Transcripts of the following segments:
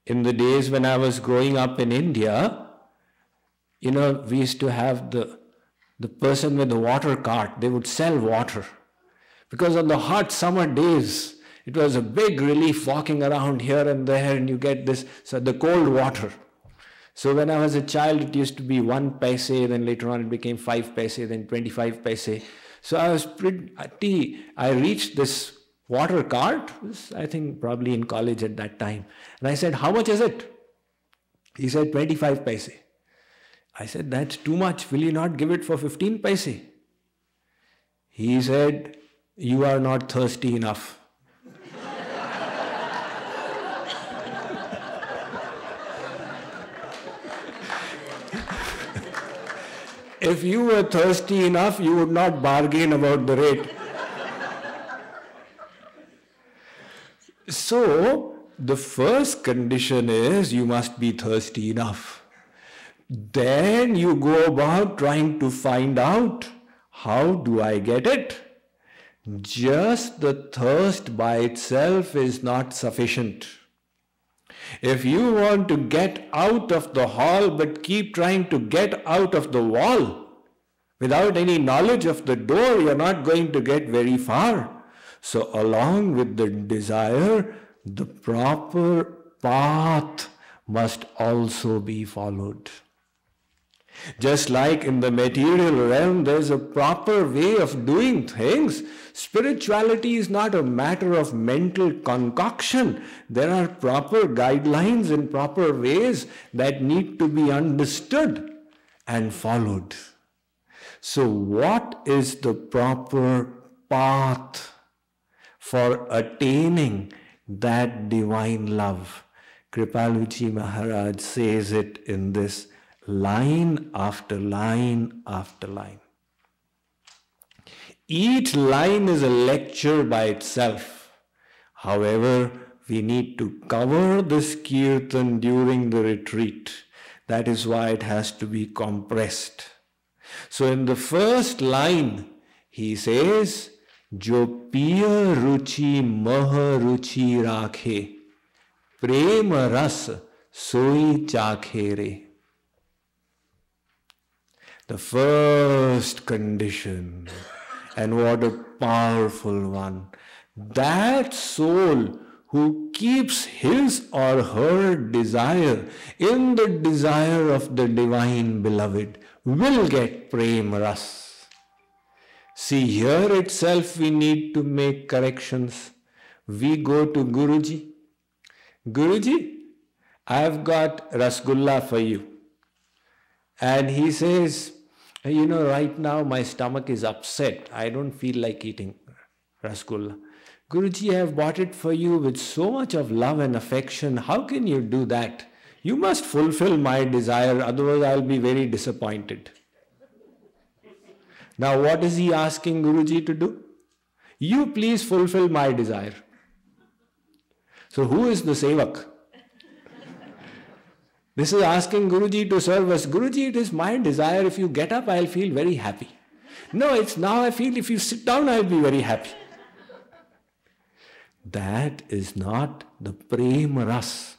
In the days when I was growing up in India, we used to have the person with the water cart. They would sell water. Because on the hot summer days, it was a big relief walking around here and there, and you get the cold water. So when I was a child, it used to be 1 paise, then later on it became 5 paise, then 25 paise. So I reached this water cart, I think probably in college at that time. And I said, how much is it? He said, 25 paise. I said, that's too much. Will you not give it for 15 paise? He said, you are not thirsty enough. If you were thirsty enough, you would not bargain about the rate. So, the first condition is you must be thirsty enough. Then you go about trying to find out, how do I get it? Just the thirst by itself is not sufficient. If you want to get out of the hall but keep trying to get out of the wall, without any knowledge of the door, you're not going to get very far. So along with the desire, the proper path must also be followed. Just like in the material realm, there's a proper way of doing things. Spirituality is not a matter of mental concoction. There are proper guidelines and proper ways that need to be understood and followed. So what is the proper path for attaining that divine love? Kripaluji Maharaj says it in this line after line after line. Each line is a lecture by itself. However, we need to cover this kirtan during the retreat. That is why it has to be compressed. So in the first line, he says, Jo piya ruchi maha ruchi rakhe, prema ras soi chakhe re. The first condition, and what a powerful one, that soul who keeps his or her desire in the desire of the divine beloved will get prema ras. See, here itself we need to make corrections. We go to Guruji. Guruji, I've got rasgulla for you. And he says, right now my stomach is upset. I don't feel like eating rasgulla. Guruji, I have bought it for you with so much of love and affection. How can you do that? You must fulfill my desire, otherwise I'll be very disappointed. Now what is he asking Guruji to do? You please fulfill my desire. So who is the sevak? This is asking Guruji to serve us. Guruji, it is my desire. If you get up, I'll feel very happy. No, it's now I feel if you sit down, I'll be very happy. That is not the prema ras.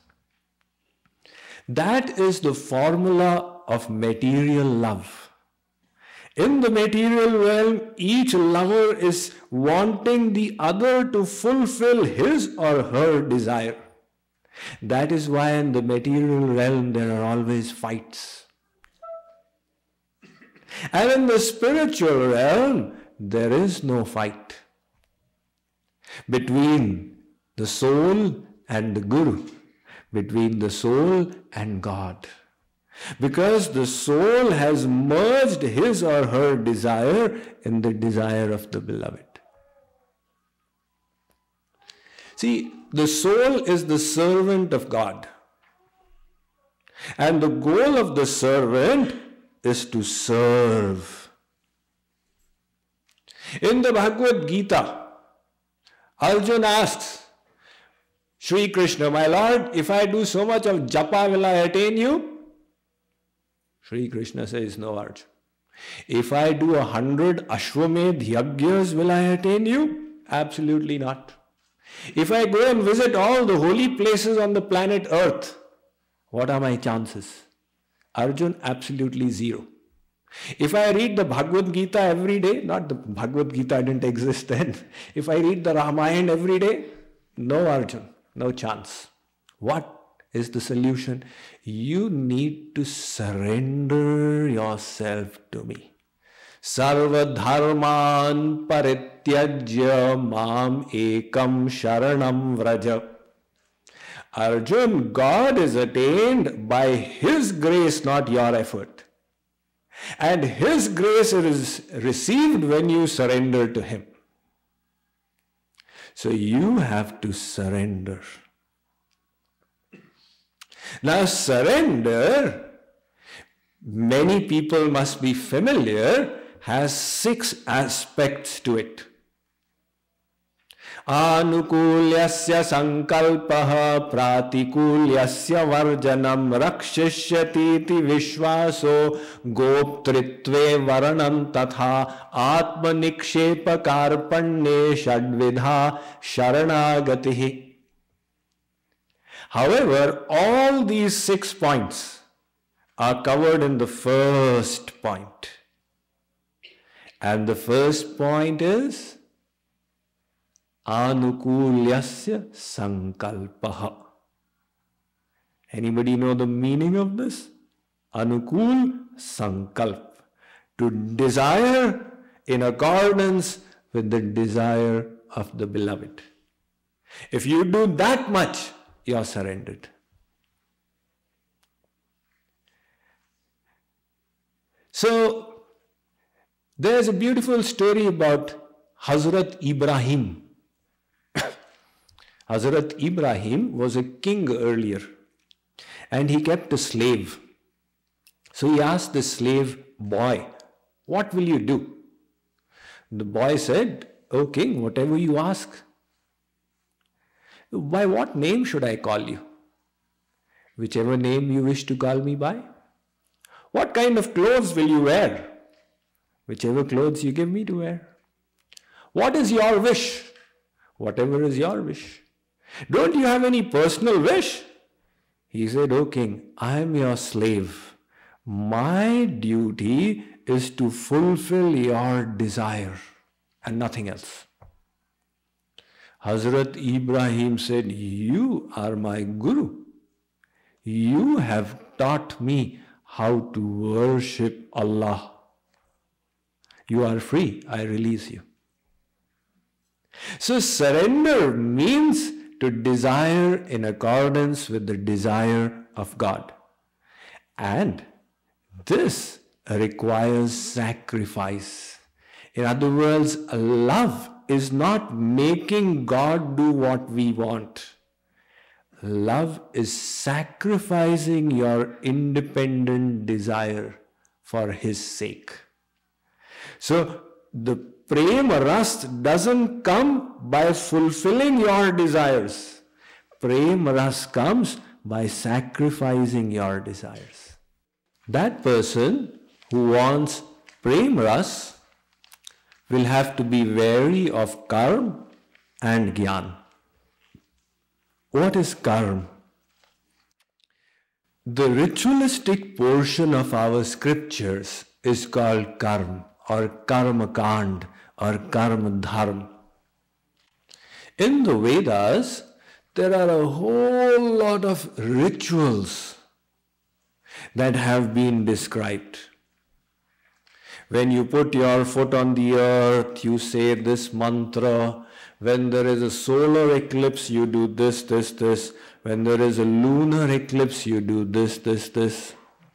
That is the formula of material love. In the material realm, each lover is wanting the other to fulfill his or her desire. That is why in the material realm there are always fights. And in the spiritual realm, there is no fight between the soul and the Guru, between the soul and God. Because the soul has merged his or her desire in the desire of the beloved. See, the soul is the servant of God. And the goal of the servant is to serve. In the Bhagavad Gita, Arjuna asks, Shri Krishna, my Lord, if I do so much of japa, will I attain you? Shri Krishna says, no, Arjuna. If I do 100 Ashwamedh Yagyas, will I attain you? Absolutely not. If I go and visit all the holy places on the planet Earth, what are my chances? Arjun, absolutely zero. If I read the Bhagavad Gita every day, not the Bhagavad Gita didn't exist then. If I read the Ramayana every day, no Arjun, no chance. What is the solution? You need to surrender yourself to me. Sarva dharman parityajya mam ekam sharanam vraja. Arjun, God is attained by His grace, not your effort. And His grace is received when you surrender to Him. So you have to surrender. Now surrender, many people must be familiar, has 6 aspects to it. Anukulyasya sankalpaha pratikulyasya varjanam rakshishyatiti vishvaso goptritve varanam tatha atmanikshepa karpanye shadvidha sharanagatihi. However, all these 6 points are covered in the first point. And the first point is Anukulyasya sankalpaha. Anybody know the meaning of this? Anukul sankalp. To desire in accordance with the desire of the beloved. If you do that much, you are surrendered. So, there's a beautiful story about Hazrat Ibrahim. Hazrat Ibrahim was a king earlier and he kept a slave. So he asked the slave boy, what will you do? The boy said, O king, whatever you ask. By what name should I call you? Whichever name you wish to call me by. What kind of clothes will you wear? Whichever clothes you give me to wear. What is your wish? Whatever is your wish. Don't you have any personal wish? He said, O king, I am your slave. My duty is to fulfill your desire and nothing else. Hazrat Ibrahim said, you are my guru. You have taught me how to worship Allah. You are free. I release you. So surrender means to desire in accordance with the desire of God. And this requires sacrifice. In other words, love is not making God do what we want. Love is sacrificing your independent desire for His sake. So the prema ras doesn't come by fulfilling your desires. Prema ras comes by sacrificing your desires. That person who wants prema ras will have to be wary of karma and gyan. What is karma? The ritualistic portion of our scriptures is called karma or karma kand or karma dharma. In the Vedas, there are a whole lot of rituals that have been described. When you put your foot on the earth, you say this mantra. When there is a solar eclipse, you do this, this, this. When there is a lunar eclipse, you do this, this, this.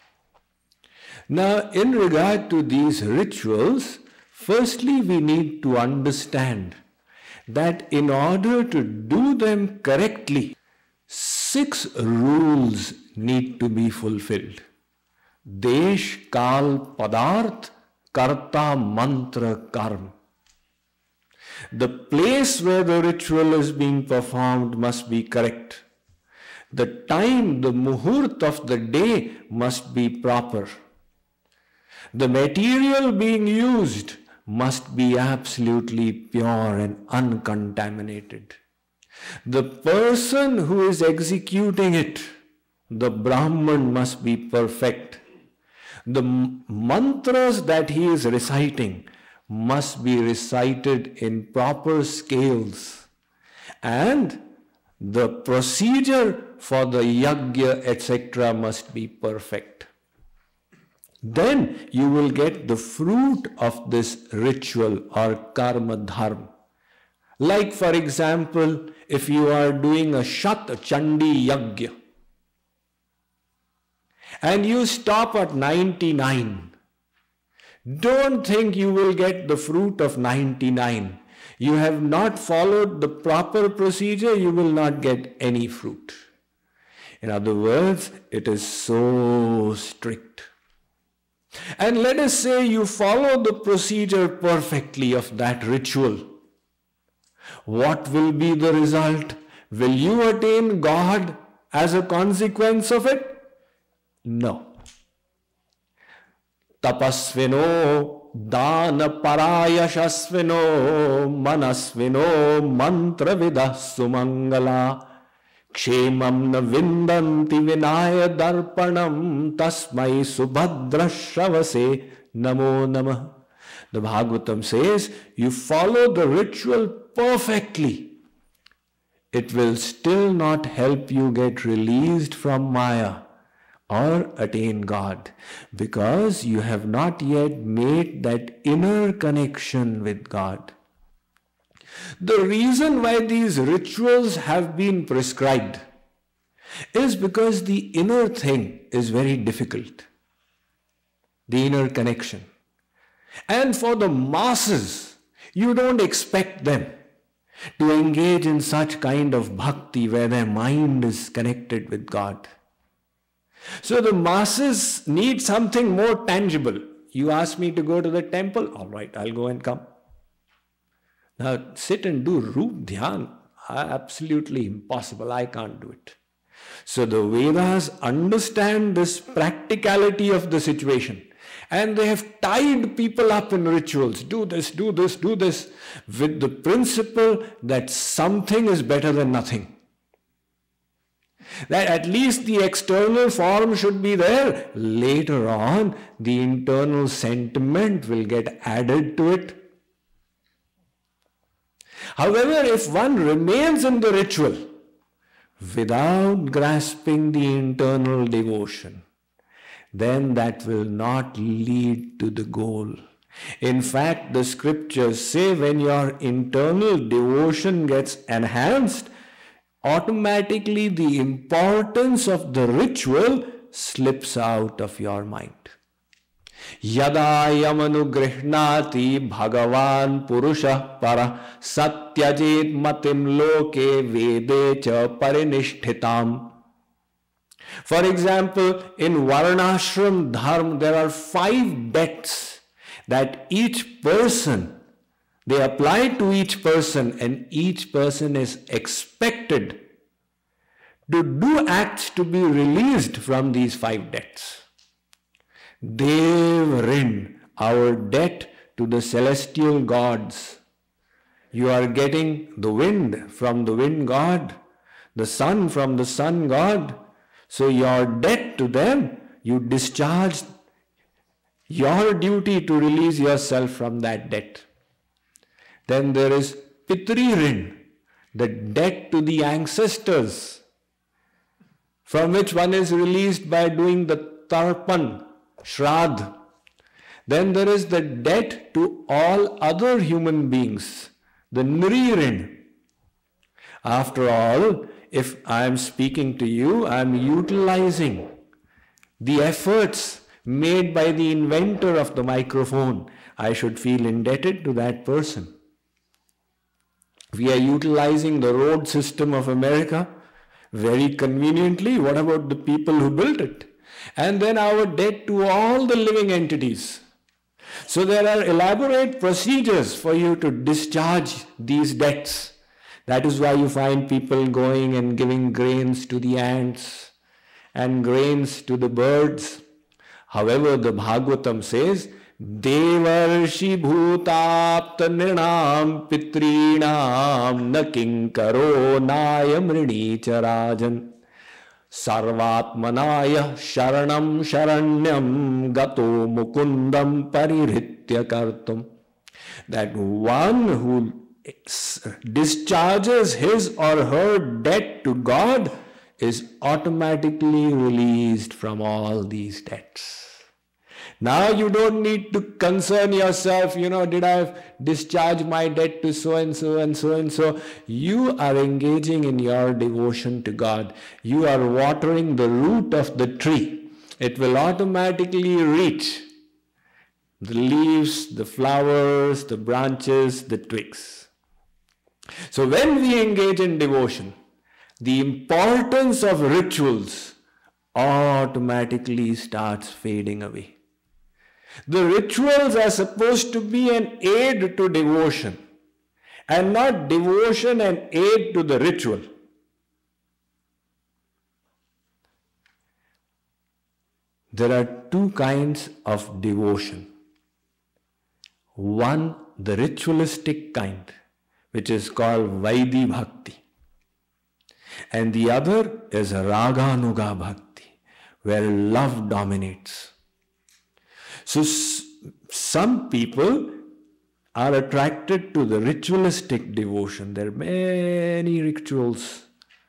Now, in regard to these rituals, firstly we need to understand that in order to do them correctly, 6 rules need to be fulfilled. Desh, Kal, Padarth, Karta, Mantra, Karma. The place where the ritual is being performed must be correct. The time, the muhurt of the day must be proper. The material being used must be absolutely pure and uncontaminated. The person who is executing it, the Brahman, must be perfect. The mantras that he is reciting must be recited in proper scales. And the procedure for the yajna, etc. must be perfect. Then you will get the fruit of this ritual or karma dharma. Like, for example, if you are doing a Shat Chandi Yajna and you stop at 99, don't think you will get the fruit of 99. You have not followed the proper procedure, you will not get any fruit. In other words, it is so strict. And let us say you follow the procedure perfectly of that ritual. What will be the result? Will you attain God as a consequence of it? No. Tapasvino, dana parayashasvino, manasvino, mantravidah sumangala, kshemam na vindanti vinaya darpanam, tasmai subhadra shavase namo namah. The Bhagavatam says, you follow the ritual perfectly. It will still not help you get released from Maya or attain God, because you have not yet made that inner connection with God. The reason why these rituals have been prescribed is because the inner thing is very difficult. The inner connection. And for the masses, you don't expect them to engage in such kind of bhakti where their mind is connected with God. So the masses need something more tangible. You ask me to go to the temple, all right, I'll go and come. Now sit and do Roop Dhyan, absolutely impossible, I can't do it. So the Vedas understand this practicality of the situation. And they have tied people up in rituals. Do this, do this, do this. With the principle that something is better than nothing. That at least the external form should be there. Later on, the internal sentiment will get added to it. However, if one remains in the ritual without grasping the internal devotion, then that will not lead to the goal. In fact, the scriptures say when your internal devotion gets enhanced, automatically the importance of the ritual slips out of your mind. Yada yamanugrihhnati bhagavan purusha para satyajit matim loke vedecha parinishtitam. For example, in Varnashram Dharma, there are 5 debts that each person, they apply to each person, and each person is expected to do acts to be released from these 5 debts. Dev Rin, our debt to the celestial gods. You are getting the wind from the wind god, the sun from the sun god. So your debt to them, you discharge your duty to release yourself from that debt. Then there is Pitri Rin, the debt to the ancestors, from which one is released by doing the Tarpan, Shraddh. Then there is the debt to all other human beings, the Nri Rin. After all, if I am speaking to you, I am utilizing the efforts made by the inventor of the microphone. I should feel indebted to that person. We are utilizing the road system of America very conveniently. What about the people who built it? And then our debt to all the living entities. So there are elaborate procedures for you to discharge these debts. That is why you find people going and giving grains to the ants and grains to the birds. However, the Bhagavatam says, Devarshi bhutapta nrinam pitrinam na kinkaro nayamrini charajan sarvatmanaya sharanam sharanyam gato mukundam paririthya kartum. That one who discharges his or her debt to God is automatically released from all these debts. Now you don't need to concern yourself, did I discharge my debt to so and so and so and so. You are engaging in your devotion to God. You are watering the root of the tree. It will automatically reach the leaves, the flowers, the branches, the twigs. So when we engage in devotion, the importance of rituals automatically starts fading away. The rituals are supposed to be an aid to devotion and not devotion and aid to the ritual. There are two kinds of devotion. One, the ritualistic kind, which is called Vaidhi Bhakti. And the other is Raganuga Bhakti, where love dominates. So some people are attracted to the ritualistic devotion. There are many rituals.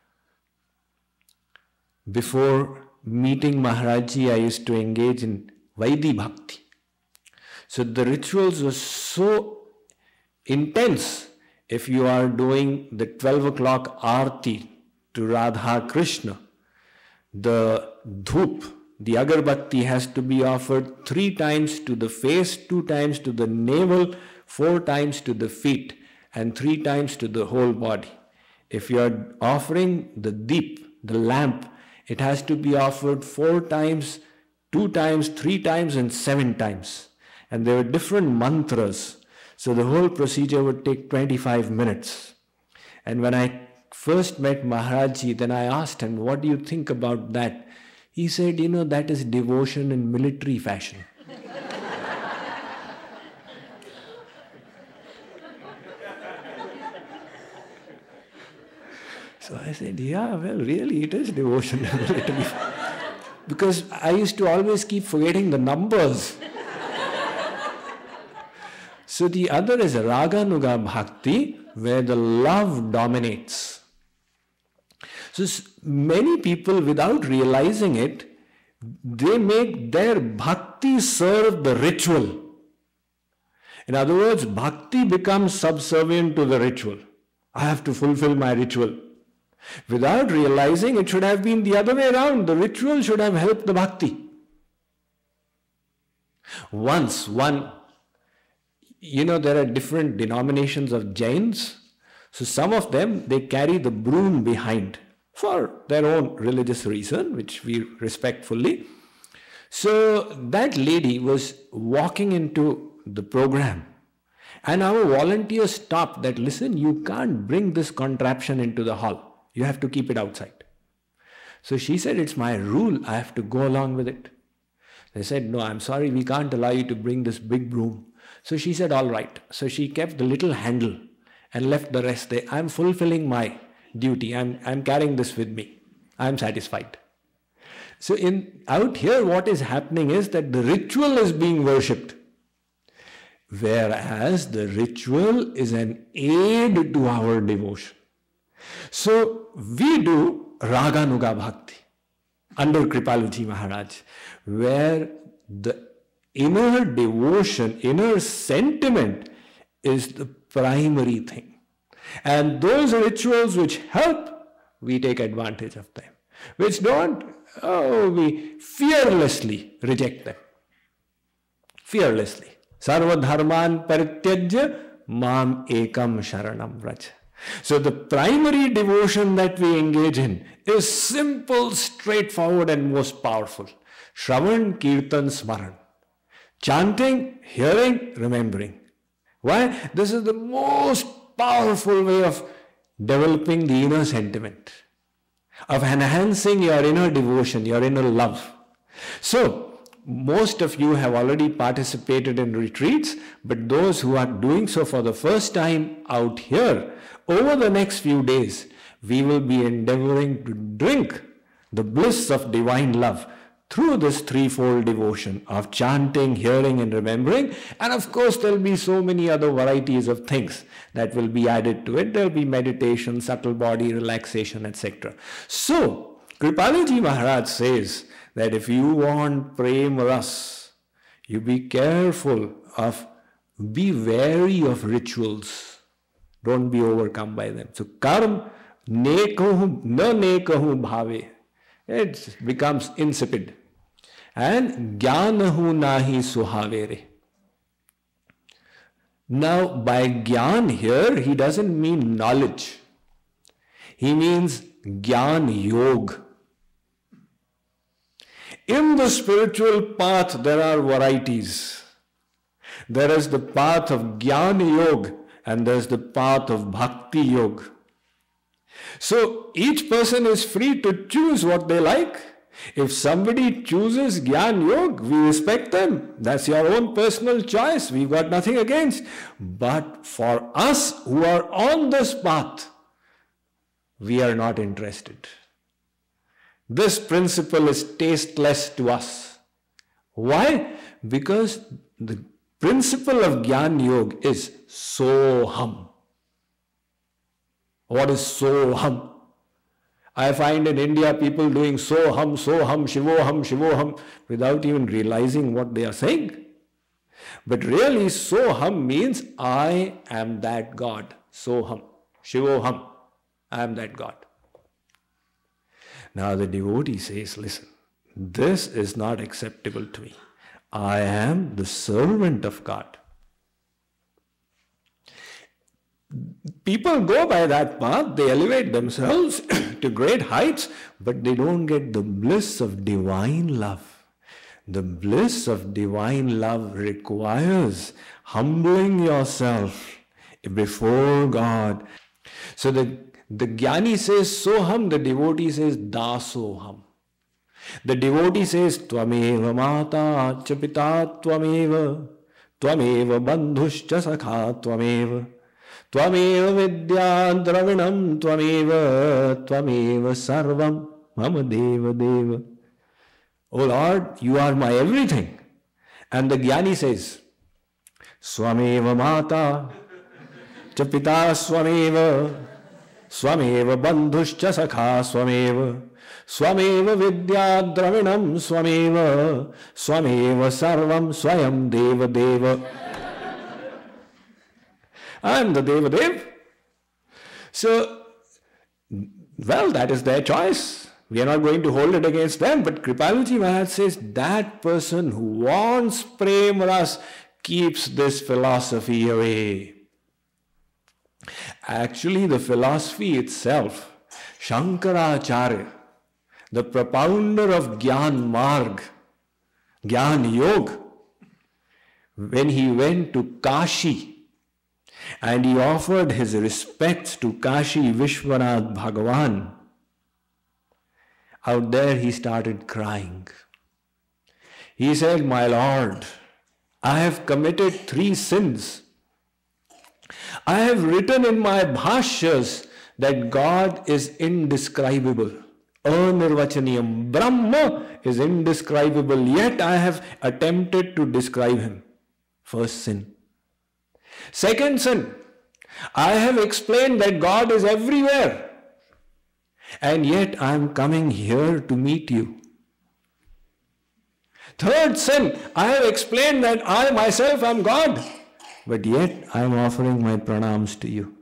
Before meeting Maharajji, I used to engage in Vaidhi Bhakti. So the rituals were so intense. If you are doing the 12 o'clock Aarti to Radha Krishna, the dhup, the agarbatti has to be offered 3 times to the face, 2 times to the navel, 4 times to the feet, and 3 times to the whole body. If you are offering the deep, the lamp, it has to be offered 4 times, 2 times, 3 times, and 7 times. And there were different mantras. So the whole procedure would take 25 minutes. And when I first met Maharajji, then I asked him, what do you think about that? He said, that is devotion in military fashion. So I said, yeah, well, really, it is devotion in military fashion. Because I used to always keep forgetting the numbers. So the other is Raganuga Bhakti, where the love dominates. So many people, without realizing it, they make their bhakti serve the ritual. In other words, bhakti becomes subservient to the ritual. I have to fulfill my ritual. Without realizing, it should have been the other way around. The ritual should have helped the bhakti. There are different denominations of Jains. So some of them, they carry the broom behind, for their own religious reason, which we respect fully. So that lady was walking into the program, and our volunteer stopped that, listen, you can't bring this contraption into the hall. You have to keep it outside. So she said, it's my rule, I have to go along with it. They said, no, I'm sorry, we can't allow you to bring this big broom. So she said, all right. So she kept the little handle and left the rest there. I'm fulfilling my duty. I'm carrying this with me. I'm satisfied. So out here, what is happening is that the ritual is being worshipped, whereas the ritual is an aid to our devotion. So we do Raganuga Bhakti under Kripaluji Maharaj, where the inner devotion, inner sentiment is the primary thing. And those rituals which help, we take advantage of them. Which don't, we fearlessly reject them. Fearlessly. Sarva dharman parityajya mam ekam sharanam vraj. So the primary devotion that we engage in is simple, straightforward, and most powerful. Shravan, Kirtan, Smaran. Chanting, hearing, remembering. Why? This is the most powerful way of developing the inner sentiment, of enhancing your inner devotion, your inner love. So, most of you have already participated in retreats, but those who are doing so for the first time out here, over the next few days, we will be endeavoring to drink the bliss of divine love through this threefold devotion of chanting, hearing and remembering. And of course, there will be so many other varieties of things that will be added to it. There will be meditation, subtle body, relaxation, etc. So, Kripalaji Maharaj says that if you want prem ras, you be careful of, be wary of rituals. Don't be overcome by them. So, karm nekahu na nekahu bhave. It becomes insipid. And jnanahu nahi suhavere. Now, by jnana here, he doesn't mean knowledge. He means jnana yoga. In the spiritual path, there are varieties. There is the path of jnana yoga and there is the path of bhakti yoga. So each person is free to choose what they like. If somebody chooses Gyan Yoga, we respect them. That's your own personal choice. We've got nothing against. But for us who are on this path, we are not interested. This principle is tasteless to us. Why? Because the principle of Gyan Yoga is Soham. What is Soham? I find in India people doing Soham, Shivoham without even realizing what they are saying. But really Soham means I am that God. Soham, Shivoham, I am that God. Now the devotee says, listen, this is not acceptable to me. I am the servant of God. People go by that path, they elevate themselves to great heights, but they don't get the bliss of divine love. The bliss of divine love requires humbling yourself before God. So the jnani says Soham, the devotee says Dasoham. The devotee says Tvameva Mata cha Pita Tvameva, Tvameva Bandhuscha Sakha Tvameva. Tvameva vidya dravinam tvameva, tvameva sarvam mama deva deva. O Lord, you are my everything. And the jnani says, Swameva mata, cha pita swameva, swameva bandhuscha sakha swameva, swameva vidya dravinam swameva, swameva sarvam swayam deva deva. I am the Devadev. So, well, that is their choice. We are not going to hold it against them. But Kripalaji Maharaj says that person who wants prem ras keeps this philosophy away. Actually, the philosophy itself, Shankaracharya, the propounder of Gyan Marg, Gyan Yoga, when he went to Kashi, and he offered his respects to Kashi Vishwanath Bhagavan. Out there he started crying. He said, my Lord, I have committed 3 sins. I have written in my bhashyas that God is indescribable. Anirvachaniyam. Brahma is indescribable, yet I have attempted to describe him. First sin. Second sin, I have explained that God is everywhere, and yet I am coming here to meet you. Third sin, I have explained that I myself am God, but yet I am offering my pranams to you.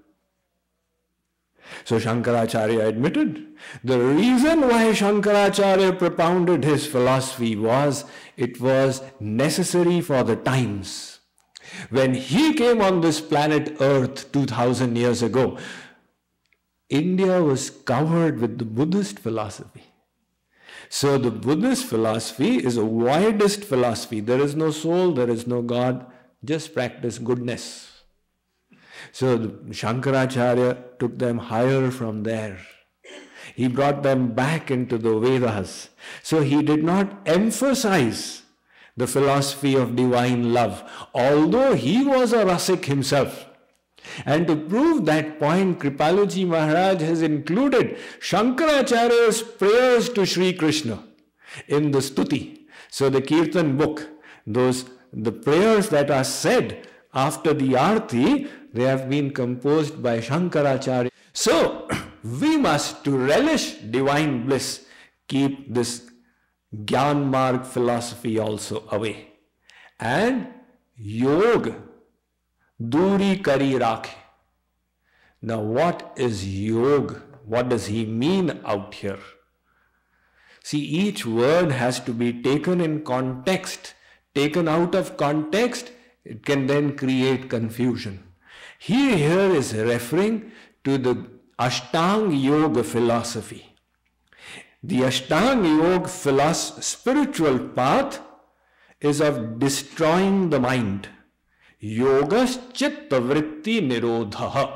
So Shankaracharya admitted the reason why Shankaracharya propounded his philosophy was it was necessary for the times. When he came on this planet Earth 2000 years ago, India was covered with the Buddhist philosophy. So the Buddhist philosophy is the widest philosophy. There is no soul, there is no God, just practice goodness. So Shankaracharya took them higher from there. He brought them back into the Vedas. So he did not emphasize the philosophy of divine love, although he was a Rasik himself. And to prove that point, Kripaluji Maharaj has included Shankaracharya's prayers to Sri Krishna in the Stuti. So the Kirtan book, the prayers that are said after the Aarti, they have been composed by Shankaracharya. So we must, to relish divine bliss, keep this Gyan Marg philosophy also away. And Yoga, Duri Kari Rakhe. Now what is Yoga? What does he mean out here? See, each word has to be taken in context. Taken out of context, it can then create confusion. He here is referring to the Ashtanga Yoga philosophy. The Ashtanga Yoga spiritual path is of destroying the mind. Yogas chitta vritti nirodha.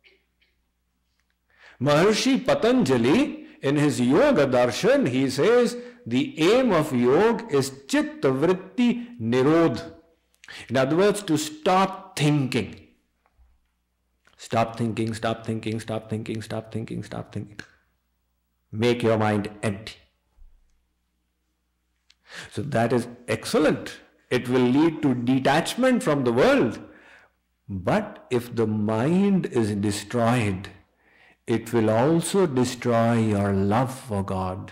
Maharshi Patanjali, in his Yoga Darshan, he says the aim of yoga is chitta vritti nirodha. In other words, to stop thinking. Stop thinking, stop thinking, stop thinking, stop thinking, stop thinking. Make your mind empty. So that is excellent. It will lead to detachment from the world. But if the mind is destroyed, it will also destroy your love for God.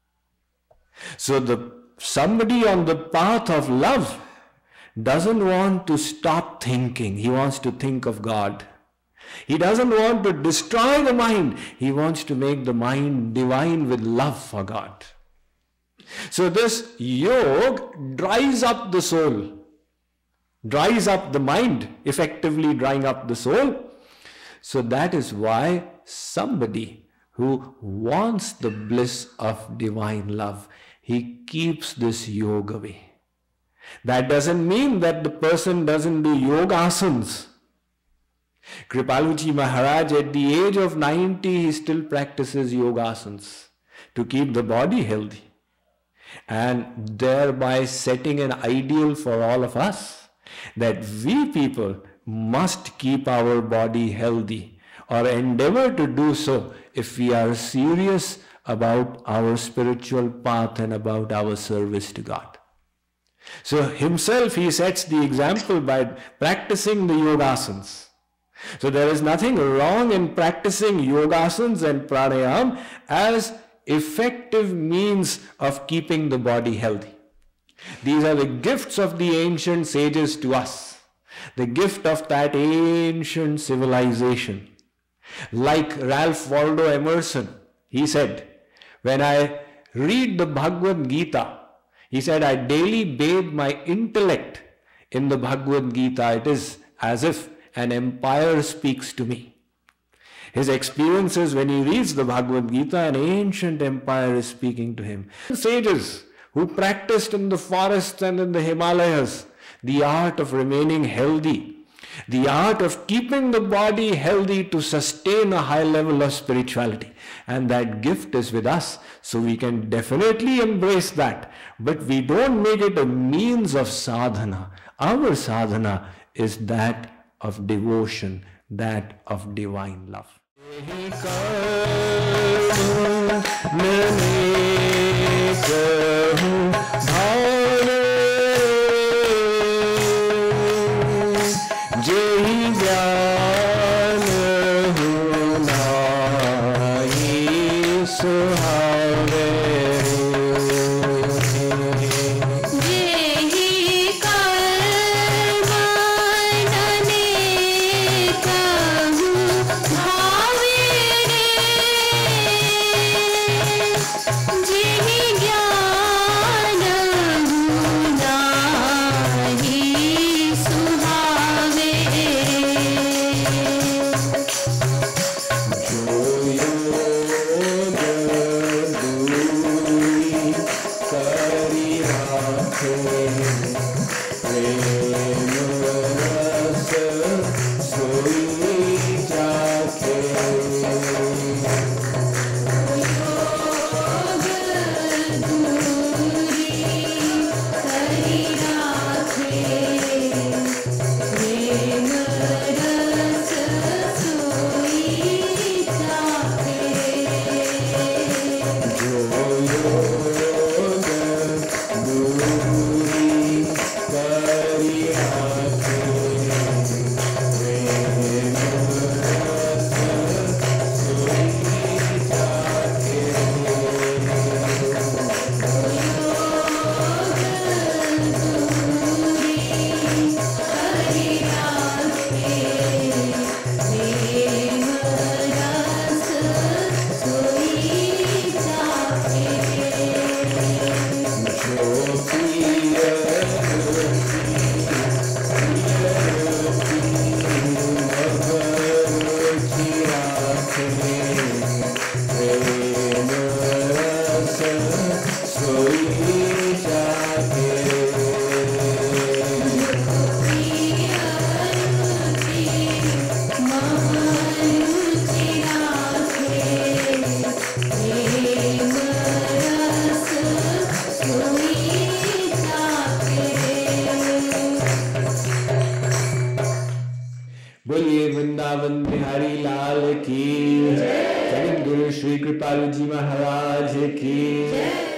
So somebody on the path of love doesn't want to stop thinking. He wants to think of God. He doesn't want to destroy the mind. He wants to make the mind divine with love for God. So this yoga dries up the soul, dries up the mind, effectively drying up the soul. So that is why somebody who wants the bliss of divine love, he keeps this yoga away. That doesn't mean that the person doesn't do yoga asanas. Kripaluji Maharaj, at the age of 90, he still practices yoga asanas to keep the body healthy, and thereby setting an ideal for all of us that we people must keep our body healthy, or endeavor to do so if we are serious about our spiritual path and about our service to God. So himself, he sets the example by practicing the yoga asanas. So there is nothing wrong in practicing yogasanas and pranayam as effective means of keeping the body healthy. These are the gifts of the ancient sages to us, the gift of that ancient civilization. Like Ralph Waldo Emerson, he said, when I read the Bhagavad Gita, he said, I daily bathe my intellect in the Bhagavad Gita. It is as if an empire speaks to me. His experiences when he reads the Bhagavad Gita, an ancient empire is speaking to him. Sages who practiced in the forests and in the Himalayas the art of remaining healthy, the art of keeping the body healthy to sustain a high level of spirituality. And that gift is with us, so we can definitely embrace that. But we don't make it a means of sadhana. Our sadhana is that of devotion, that of divine love. Vrindavan Bihari लाल की, सदगुरु श्री कृपालु जी महाराज की।